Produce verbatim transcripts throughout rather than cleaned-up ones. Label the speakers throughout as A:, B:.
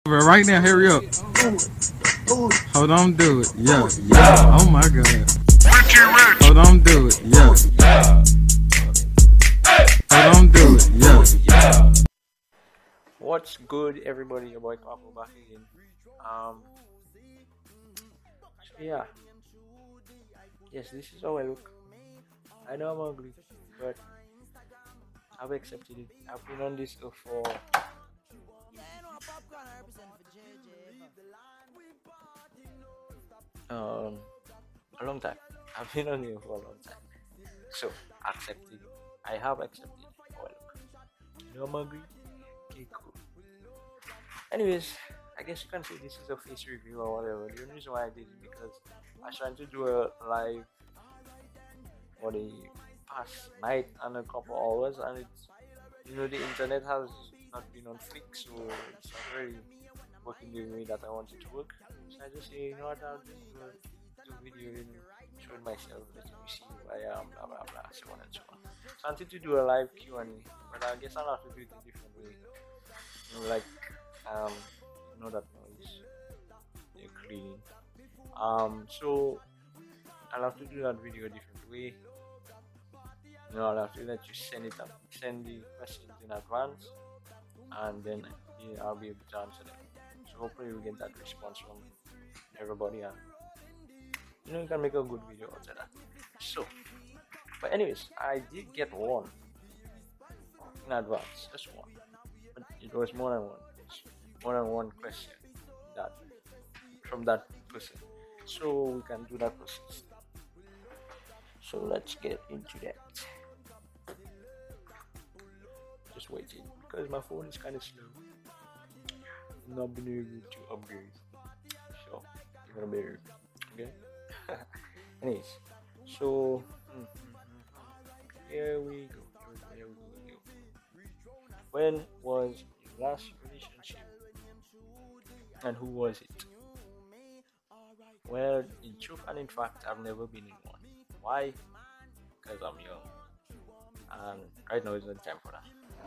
A: Right now, hurry up. Hold on, do it. Yeah, yeah. Oh my God. Hold on, do it. Yeah. Hold on, do it. Yeah.
B: What's good, everybody? Your boy Kwaku back again. Um, so yeah, yes, this is how I look. I know I'm ugly, but I've accepted it. I've been on this earth for um a long time. I've been on here for a long time, so accepted. I have accepted how I look. You know I'm ugly. Okay, cool. Anyways, I guess you can say this is a face review or whatever. The only reason why I did it because I was trying to do a live for the past night and a couple hours, and it's, you know, the internet has not been on flick, so it's not really working the way that I want it to work. So I just say, you know what, I'll just do a do a video, you know, showing myself, letting you see who I am, blah blah blah, so on and so on. So I wanted to do a live Q and A, but I guess I'll have to do it a different way. You know, like um, you know that noise, they're cleaning. Um, so I'll have to do that video a different way. You know, I'll have to let you send it up, send the questions in advance, and then yeah, I'll be able to answer them. So hopefully we get that response from everybody, and you know, you can make a good video out of that. So, but anyways, I did get one in advance, just one, but it was more than one. It's more than one question that from that person. So we can do that process. So let's get into that. Just waiting because my phone is kind of slow. I'm not being able to upgrade. So you're gonna bear it. Okay. Anyways, so mm, here we go. Here we go. Here we go. When was your last relationship, and who was it? Well, in truth and in fact, I've never been in one. Why? Because I'm young, and right now is not time for that.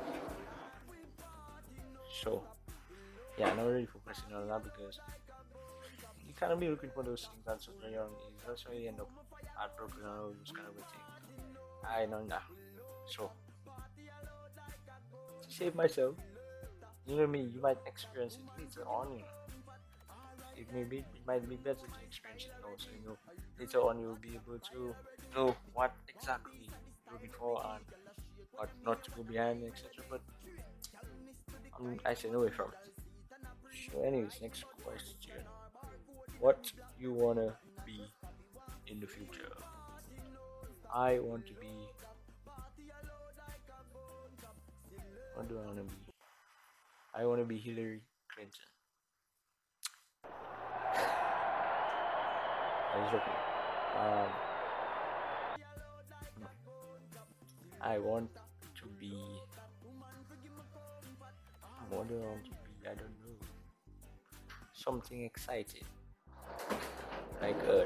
B: So, yeah, I'm not really focusing on that because you can't be looking for those things at such a young age. That's why you end up heartbroken and all those kind of things. I know now. So, to save myself, you know me, you might experience it later on. You know. It may be, it might be better to experience it now, so you know later on you'll be able to know what exactly you're looking for and what not to go behind, et cetera. But um, I stay away from it. So, anyways, next question: what you wanna be in the future? I want to be. What do I wanna be? I wanna be Hillary Clinton. I was joking. Um, no. I want to be. What do I want to be? I don't know. Something exciting, like uh,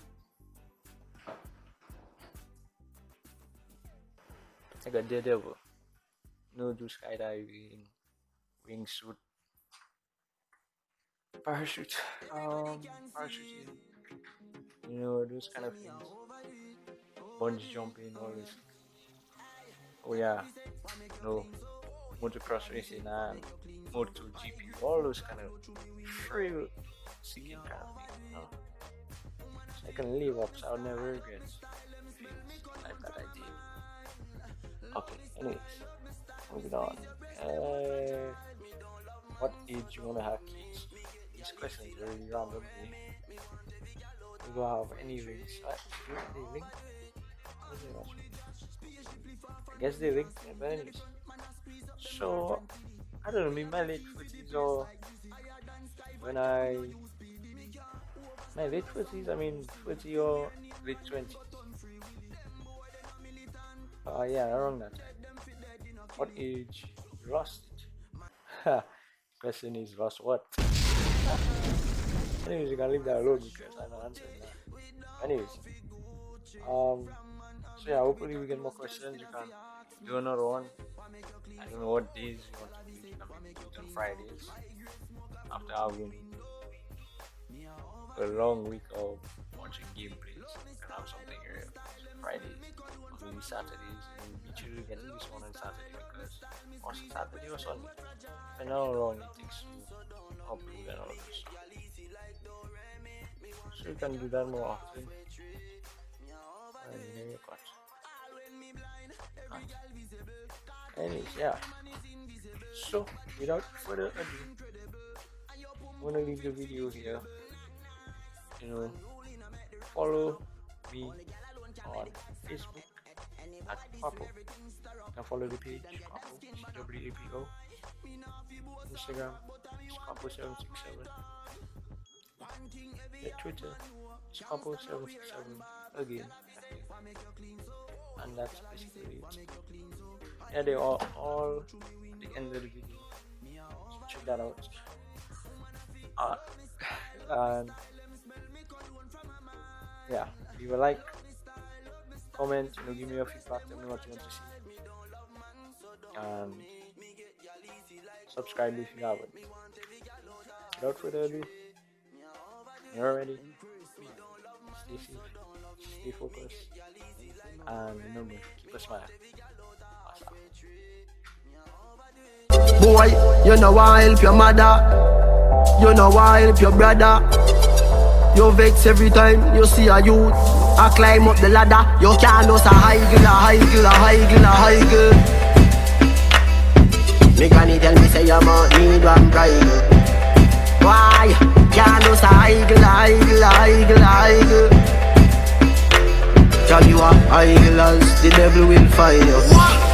B: like a daredevil. No, do skydiving, wingsuit, parachute, um, parachuting. You know, those kind of things. Bungee jumping, all this. Oh yeah, no, motocross racing and MotoGP, all those kind of thrill seeking kind of things. You know? So I can live up, so I'll never regret things like that I did. Okay, anyways, moving on. Uh, what age you wanna have kids? This question is really random. We don't have any links. What? Do they link? I guess they link, but anyways. So I don't know, maybe my late forties or when I my late forties, I mean forty or late twenties. Uh yeah, around that time. What age you lost it? Question is lost what? Anyways, you can leave that alone because I'm not answering that. Anyways, um, so yeah, hopefully we get more questions. You can do another one. I don't know what days you want to do it. You can do it on Fridays. after having a long week of watching gameplays, and have something here Fridays, or maybe Saturdays. And we usually get this one on Saturday because or Saturday or Sunday. And how long it takes to upload and all of this. So you can do that more often. And then you cut. Anyways, yeah. So without further ado, I'm gonna leave the video here. You know, follow me on Facebook at Papo. And follow the page Papo, C W A P O. Instagram is Papo seven six seven. The Twitter is Papo seven six seven again. And that's basically it. Yeah, they are all at the end of the video. So check that out. Uh, and yeah, leave a like, comment, you know, give me your feedback, tell me what you want to see, and subscribe if you haven't. Without further ado, you're ready. Stay safe, stay focused, and remember, keep a smile.
C: Boy, you know I help your mother, you know I help your brother. You vex every time you see a youth I climb up the ladder. You can't just a higgle, a higgle, a higgle, a higgle. Me granny tell me say you might need one bridle. Why? Can't just a higgle, a higgle, a higgle, a higgle. Tell you a higgle as the devil will find you.